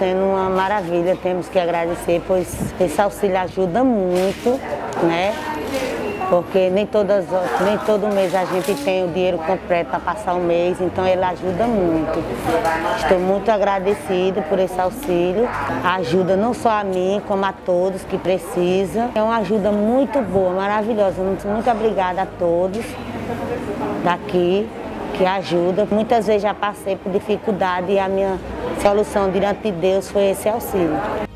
sendo uma maravilha, temos que agradecer, pois esse auxílio ajuda muito, né? Porque nem todo mês a gente tem o dinheiro completo para passar o mês, então ele ajuda muito. Estou muito agradecida por esse auxílio. Ajuda não só a mim, como a todos que precisam. É uma ajuda muito boa, maravilhosa. Muito obrigada a todos daqui que ajudam. Muitas vezes já passei por dificuldade e a minha solução diante de Deus foi esse auxílio.